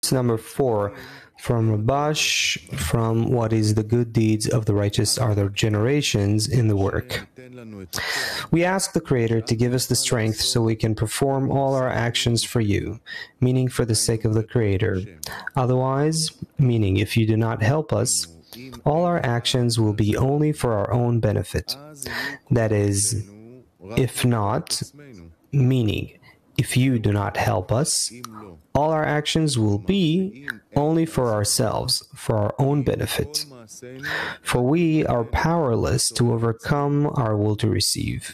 Number 4, from Rabash, from what is the good deeds of the righteous are their generations in the work. We ask the Creator to give us the strength so we can perform all our actions for you, meaning for the sake of the Creator. Otherwise, meaning if you do not help us, all our actions will be only for our own benefit. That is, if not, meaning if you do not help us, all our actions will be only for ourselves, for our own benefit. For we are powerless to overcome our will to receive.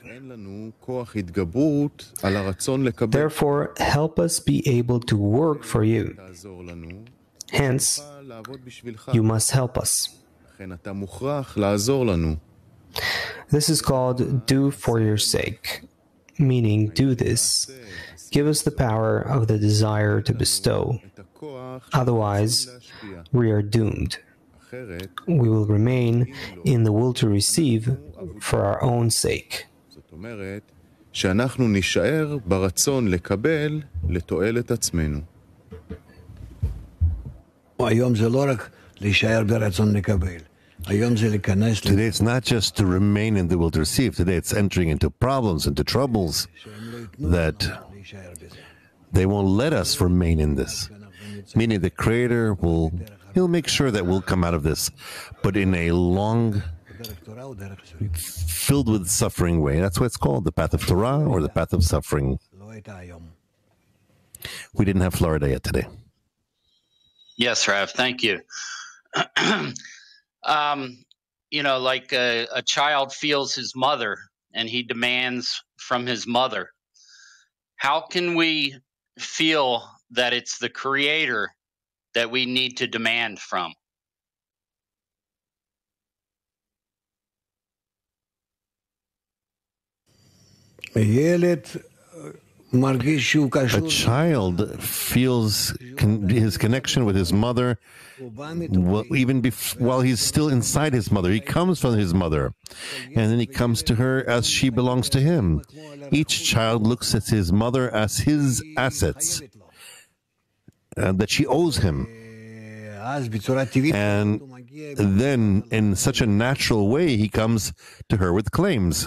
Therefore, help us be able to work for you. Hence, you must help us. This is called do for your sake, meaning do this. Give us the power of the desire to bestow. Otherwise, we are doomed. We will remain in the will to receive for our own sake. שאנחנו נישאר ברצון לקבל לתועלת עצמנו. היום זה לא רק להישאר ברצון לקבל. Today it's not just to remain in the will to receive. Today it's entering into problems, into troubles that they won't let us remain in this. Meaning the Creator He'll make sure that we'll come out of this, but in a long, filled with suffering way. That's why it's called the path of Torah or the path of suffering. We didn't have Florida yet today. Yes, Rav, thank you. Like a child feels his mother and he demands from his mother. How can we feel that it's the Creator that we need to demand from? A child feels his connection with his mother even while he's still inside his mother. He comes from his mother, and then he comes to her as she belongs to him. Each child looks at his mother as his assets that she owes him. And then, in such a natural way, he comes to her with claims.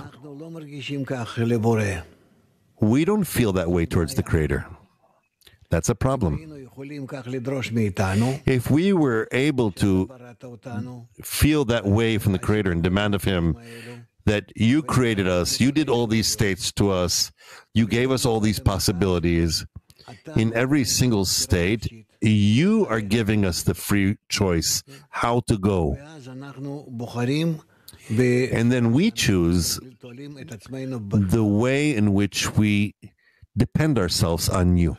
We don't feel that way towards the Creator. That's a problem. If we were able to feel that way from the Creator and demand of Him that you created us, you did all these states to us, you gave us all these possibilities, in every single state, you are giving us the free choice how to go. And then we choose the way in which we depend ourselves on you.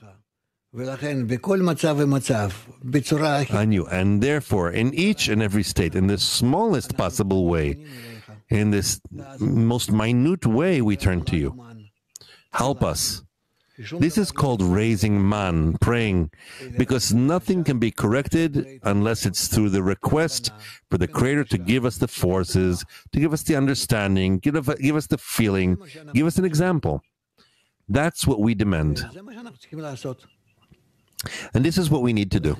On you. And therefore, in each and every state, in the smallest possible way, in this most minute way, we turn to you. Help us. This is called raising man, praying, because nothing can be corrected unless it's through the request for the Creator to give us the forces, to give us the understanding, give us the feeling, give us an example. That's what we demand. And this is what we need to do.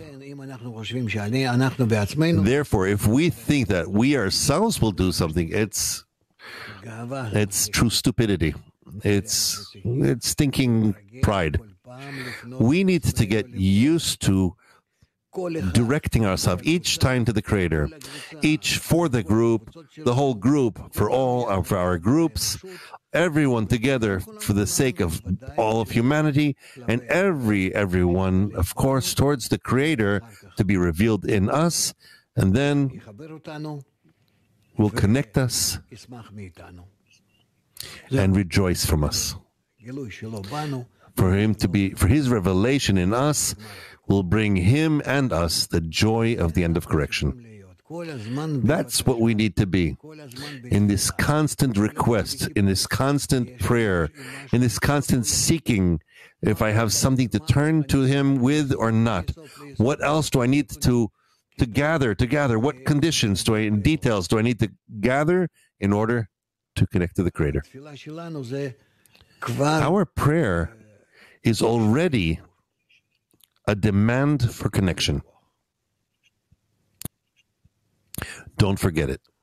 Therefore, if we think that we ourselves will do something, it's true stupidity. It's stinking pride. We need to get used to directing ourselves each time to the Creator, each for the group, the whole group, for our groups, everyone together for the sake of all of humanity, and everyone, of course, towards the Creator to be revealed in us, and then will connect us and rejoice from us. For His revelation in us will bring Him and us the joy of the end of correction. That's what we need to be. In this constant request, in this constant prayer, in this constant seeking, if I have something to turn to Him with or not, what else do I need to gather? What conditions details do I need to gather in order to connect to the Creator? Our prayer is already a demand for connection. Don't forget it.